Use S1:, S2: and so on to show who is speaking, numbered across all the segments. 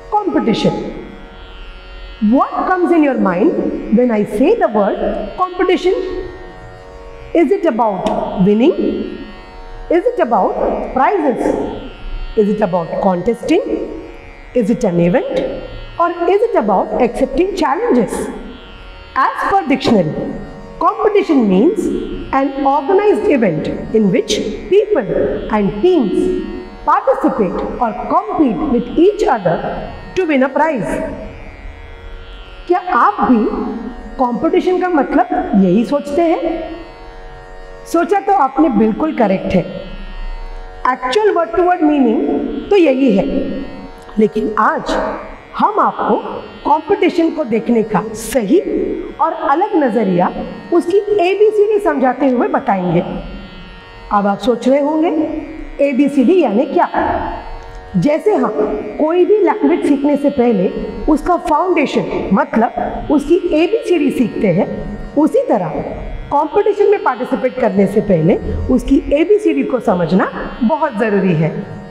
S1: Competition. What comes in your mind when I say the word competition? Is it about winning? Is it about prizes? Is it about contesting? Is it an event? Or is it about accepting challenges? As per dictionary, competition means an organized event in which people and teams participate or compete with each other to win a prize. क्या आप भी competition का मतलब यही सोचते हैं? सोचा तो आपने बिल्कुल करेक्ट है। Actual word to word meaning तो यही है, लेकिन आज हम आपको कंपटीशन को देखने का सही और अलग नजरिया, उसकी ABCD समझाते हुए बताएंगे। अब आप सोच रहे होंगे ABCD यानी क्या? जैसे हम कोई भी लैंग्वेज सीखने से पहले उसका फाउंडेशन मतलब उसकी ABCD सीखते हैं, उसी तरह कंपटीशन में पार्टिसिपेट करने से पहले उसकी ABCD को समझना बहुत ज़रूरी है।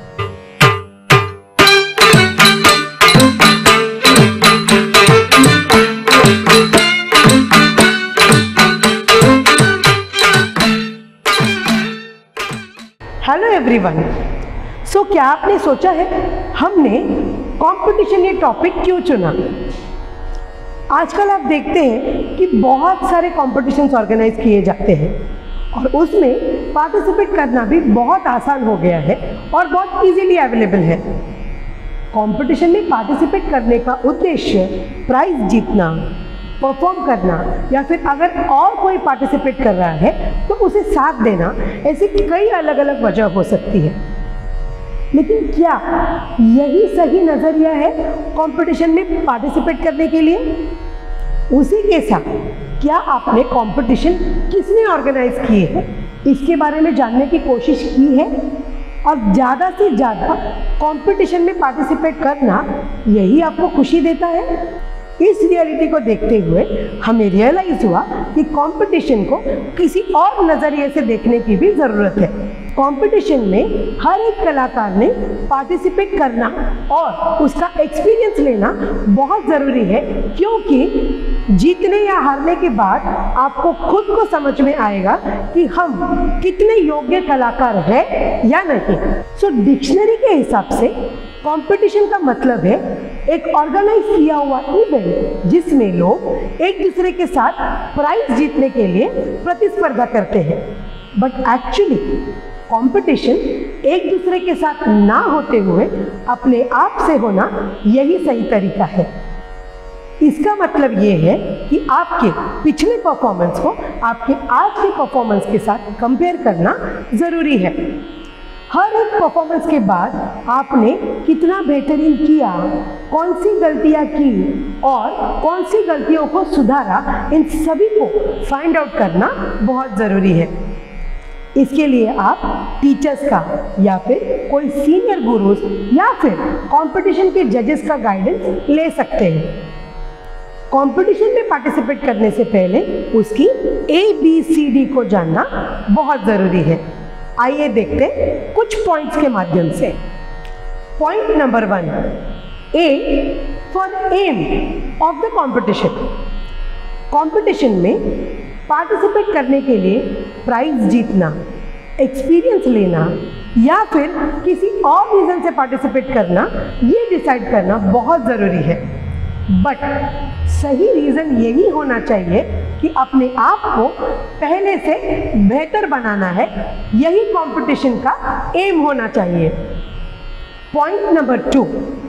S1: Hello everyone. सो क्या आपने सोचा है हमने कंपटीशन ये टॉपिक क्यों चुना? आजकल आप देखते हैं कि बहुत सारे कॉम्पिटिशन्स ऑर्गेनाइज किए जाते हैं और उसमें पार्टिसिपेट करना भी बहुत आसान हो गया है और बहुत इजीली अवेलेबल है। कंपटीशन में पार्टिसिपेट करने का उद्देश्य प्राइज जीतना, परफॉर्म करना, या फिर अगर और कोई पार्टिसिपेट कर रहा है तो उसे साथ देना, ऐसी कई अलग अलग वजह हो सकती है। लेकिन क्या यही सही नज़रिया है कंपटीशन में पार्टिसिपेट करने के लिए? उसी के साथ क्या आपने कंपटीशन किसने ऑर्गेनाइज किए है इसके बारे में जानने की कोशिश की है? और ज़्यादा से ज़्यादा कंपटीशन में पार्टिसिपेट करना यही आपको खुशी देता है? इस रियलिटी को देखते हुए हमें रियलाइज हुआ कि कंपटीशन को किसी और नज़रिए से देखने की भी ज़रूरत है। कंपटीशन में हर एक कलाकार ने पार्टिसिपेट करना और उसका एक्सपीरियंस लेना बहुत ज़रूरी है, क्योंकि जीतने या हारने के बाद आपको खुद को समझ में आएगा कि हम कितने योग्य कलाकार हैं या नहीं। सो डिक्शनरी के हिसाब से कंपटीशन का मतलब है एक ऑर्गेनाइज किया हुआ इवेंट जिसमें लोग एक दूसरे के साथ प्राइज जीतने के लिए प्रतिस्पर्धा करते हैं। बट एक्चुअली कंपटीशन एक दूसरे के साथ ना होते हुए अपने आप से होना यही सही तरीका है। इसका मतलब ये है कि आपके पिछले परफॉर्मेंस को आपके आज के परफॉर्मेंस के साथ कंपेयर करना ज़रूरी है। हर एक परफॉर्मेंस के बाद आपने कितना बेहतरीन किया, कौन सी गलतियां की और कौन सी गलतियों को सुधारा, इन सभी को फाइंड आउट करना बहुत ज़रूरी है। इसके लिए आप टीचर्स का या फिर कोई सीनियर गुरुज या फिर कंपटीशन के जजेस का गाइडेंस ले सकते हैं। कंपटीशन में पार्टिसिपेट करने से पहले उसकी ABCD को जानना बहुत ज़रूरी है। आइए देखते हैं कुछ पॉइंट्स के माध्यम से। Point number 1, A for aim of the competition. Competition में पार्टिसिपेट करने के लिए प्राइज जीतना, एक्सपीरियंस लेना या फिर किसी और रीज़न से पार्टिसिपेट करना, ये डिसाइड करना बहुत ज़रूरी है। बट सही रीज़न यही होना चाहिए कि अपने आप को पहले से बेहतर बनाना है, यही कंपटीशन का एम होना चाहिए। Point number 2,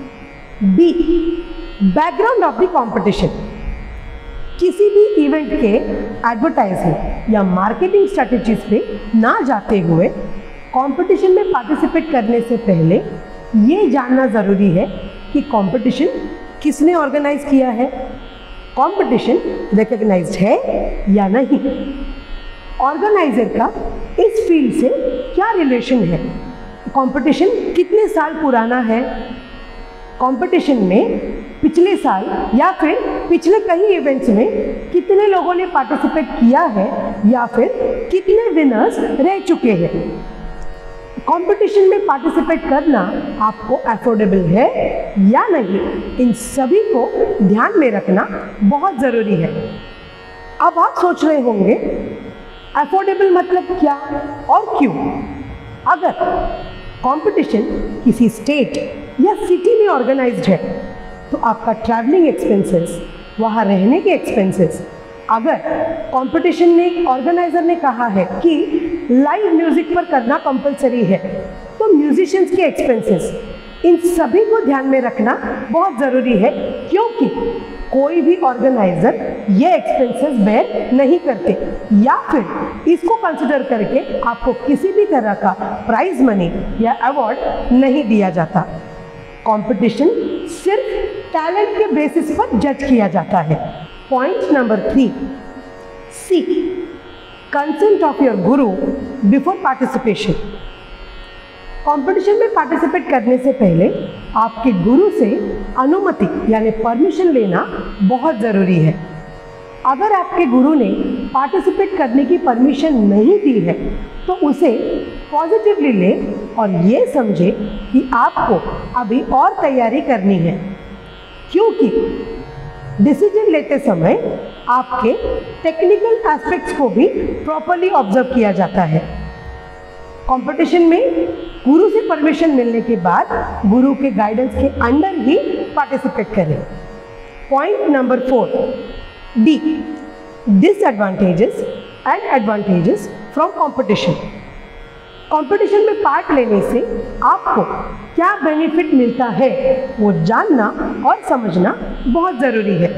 S1: B background of the competition. किसी भी इवेंट के एडवर्टाइजिंग या मार्केटिंग स्ट्रेटजीज पे ना जाते हुए कंपटीशन में पार्टिसिपेट करने से पहले ये जानना ज़रूरी है कि कंपटीशन किसने ऑर्गेनाइज किया है, कंपटीशन रिकॉग्नाइज्ड है या नहीं, ऑर्गेनाइजर का इस फील्ड से क्या रिलेशन है, कंपटीशन कितने साल पुराना है, कंपटीशन में पिछले साल या फिर पिछले कई इवेंट्स में कितने लोगों ने पार्टिसिपेट किया है या फिर कितने विनर्स रह चुके हैं। कंपटीशन में पार्टिसिपेट करना आपको अफोर्डेबल है या नहीं, इन सभी को ध्यान में रखना बहुत ज़रूरी है। अब आप सोच रहे होंगे अफोर्डेबल मतलब क्या और क्यों? अगर कंपटीशन किसी स्टेट या सिटी में ऑर्गेनाइज्ड है तो आपका ट्रैवलिंग एक्सपेंसेस, वहाँ रहने के एक्सपेंसेस, अगर कंपटीशन में ऑर्गेनाइजर ने कहा है कि लाइव म्यूजिक पर करना कंपलसरी है तो म्यूजिशियंस के एक्सपेंसेस, इन सभी को ध्यान में रखना बहुत ज़रूरी है, क्योंकि कोई भी ऑर्गेनाइजर ये एक्सपेंसेस बेयर नहीं करते या फिर इसको कंसिडर करके आपको किसी भी तरह का प्राइज मनी या अवार्ड नहीं दिया जाता। कंपटीशन सिर्फ टैलेंट के बेसिस पर जज किया जाता है। Point number 3, C consent of your guru before participation. Competition में पार्टिसिपेट करने से पहले आपके गुरु से अनुमति यानी परमिशन लेना बहुत ज़रूरी है। अगर आपके गुरु ने पार्टिसिपेट करने की परमिशन नहीं दी है तो उसे पॉजिटिवली ले और ये समझे कि आपको अभी और तैयारी करनी है, क्योंकि डिसीजन लेते समय आपके टेक्निकल एस्पेक्ट्स को भी प्रॉपर्ली ऑब्जर्व किया जाता है। कंपटीशन में गुरु से परमिशन मिलने के बाद गुरु के गाइडेंस के अंडर ही पार्टिसिपेट करें। Point number 4, D disadvantages and advantages from competition. Competition में पार्ट लेने से आपको क्या बेनिफिट मिलता है वो जानना और समझना बहुत ज़रूरी है।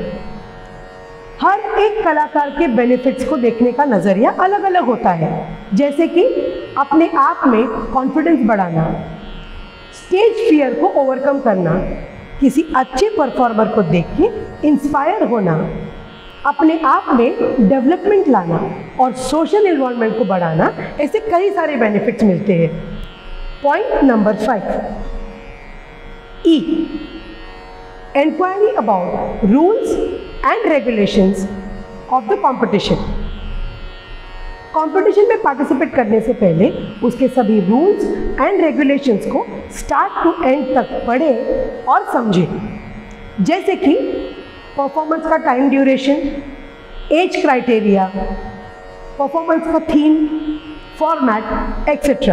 S1: हर एक कलाकार के बेनिफिट्स को देखने का नज़रिया अलग अलग होता है, जैसे कि अपने आप में कॉन्फिडेंस बढ़ाना, स्टेज फियर को ओवरकम करना, किसी अच्छे परफॉर्मर को देख के इंस्पायर होना, अपने आप में डेवलपमेंट लाना और सोशल इन्वॉल्वमेंट को बढ़ाना, ऐसे कई सारे बेनिफिट्स मिलते हैं। Point number 5, E inquiry about rules and regulations of the competition. Competition में पार्टिसिपेट करने से पहले उसके सभी रूल्स एंड रेगुलेशंस को स्टार्ट टू एंड तक पढ़ें और समझें, जैसे कि परफॉर्मेंस का time duration, age criteria, performance का थीम, फॉर्मेट एक्सेट्रा।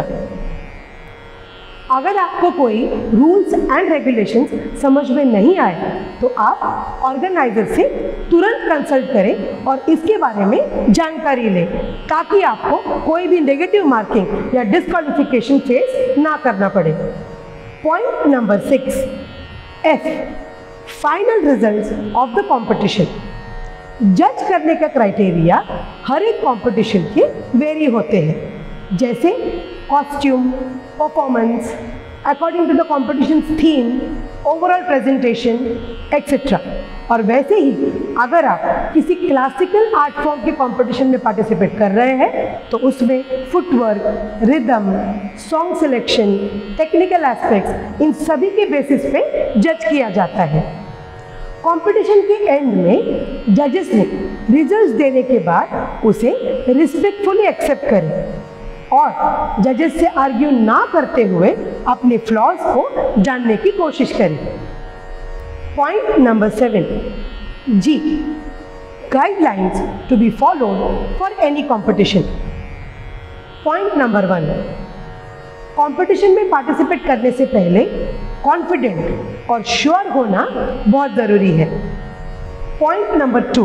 S1: अगर आपको कोई रूल्स एंड रेगुलेशंस समझ में नहीं आए तो आप ऑर्गेनाइजर से तुरंत कंसल्ट करें और इसके बारे में जानकारी लें, ताकि आपको कोई भी नेगेटिव मार्किंग या डिस्क्वालिफिकेशन फेस ना करना पड़े। Point number 6, F final results of the competition. जज करने का क्राइटेरिया हर एक कंपटीशन के वेरी होते हैं, जैसे costume, performance, according to the competition theme, overall presentation etcetera. और वैसे ही अगर आप किसी क्लासिकल आर्ट फॉर्म के कंपटीशन में पार्टिसिपेट कर रहे हैं तो उसमें footwork, rhythm, song selection, technical aspects, इन सभी के बेसिस पे जज किया जाता है। कंपटीशन के एंड में जजेस ने रिजल्ट्स देने के बाद उसे रिस्पेक्टफुली एक्सेप्ट करें और जजेस से आर्ग्यू ना करते हुए अपने फ्लॉज को जानने की कोशिश करें। Point number 7, G guidelines to be followed for any competition. Point number 1, competition में पार्टिसिपेट करने से पहले कॉन्फिडेंट और श्योर होना बहुत ज़रूरी है। पॉइंट नंबर 2,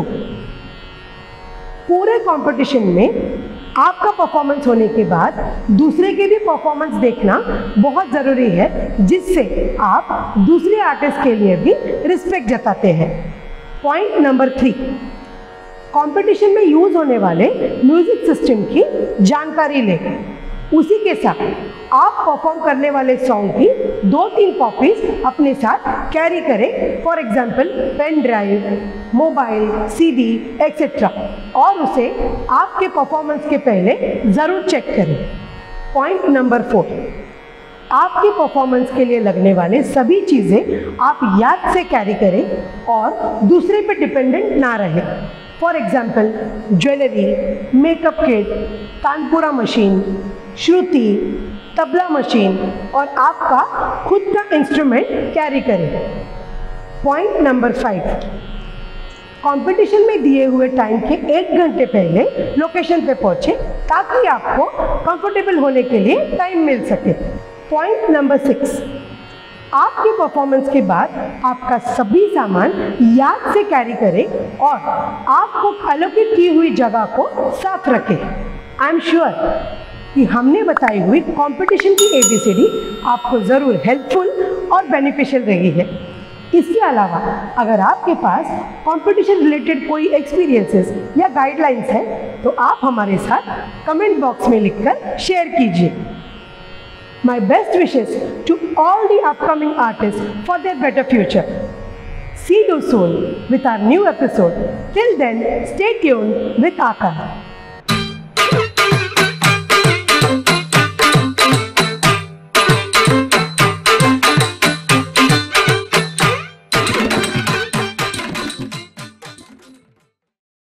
S1: पूरे कंपटीशन में आपका परफॉर्मेंस होने के बाद दूसरे के भी परफॉर्मेंस देखना बहुत ज़रूरी है, जिससे आप दूसरे आर्टिस्ट के लिए भी रिस्पेक्ट जताते हैं। पॉइंट नंबर 3, कंपटीशन में यूज़ होने वाले म्यूज़िक सिस्टम की जानकारी लें। उसी के साथ आप परफॉर्म करने वाले सॉन्ग की 2-3 कॉपीज अपने साथ कैरी करें, for example pen drive, mobile, CD etcetera, और उसे आपके परफॉर्मेंस के पहले ज़रूर चेक करें। पॉइंट नंबर 4, आपके परफॉर्मेंस के लिए लगने वाले सभी चीज़ें आप याद से कैरी करें और दूसरे पे डिपेंडेंट ना रहें। For example jewellery, makeup kit, तानपुरा मशीन, श्रुति, तबला मशीन और आपका खुद का इंस्ट्रूमेंट कैरी करें। पॉइंट नंबर 5, कंपटीशन में दिए हुए टाइम के 1 घंटे पहले लोकेशन पे पहुंचे ताकि आपको कंफर्टेबल होने के लिए टाइम मिल सके। पॉइंट नंबर 6, आपके परफॉर्मेंस के बाद आपका सभी सामान याद से कैरी करें और आपको एलोकेट की हुई जगह को साफ रखें। आई एम श्योर कि हमने बताई हुई कंपटीशन की ABCD आपको ज़रूर हेल्पफुल और बेनिफिशियल रही है। इसके अलावा अगर आपके पास कंपटीशन रिलेटेड कोई एक्सपीरियंसेस या गाइडलाइंस हैं तो आप हमारे साथ कमेंट बॉक्स में लिखकर शेयर कीजिए। My best wishes to all the upcoming artists for their better future. See you soon with our new episode. Till then, stay tuned with Akash.